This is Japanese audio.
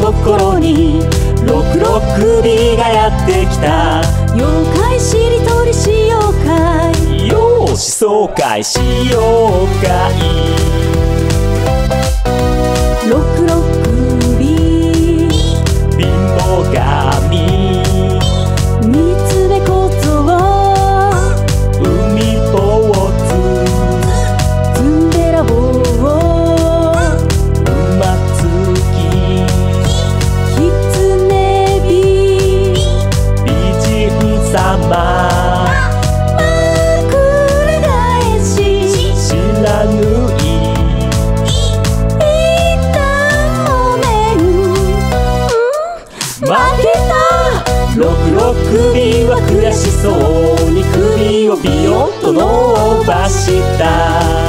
ところに六六首がやってきた。 妖怪しりとりしようかい。 よーしそうかいしようかい。 六六首貧乏神三つ目小僧海坊主ずんべらぼう馬つききつねび美人様枕返し知らぬい一旦もめん負けた。 六六首は悔しそうに首をビヨッと伸ばした。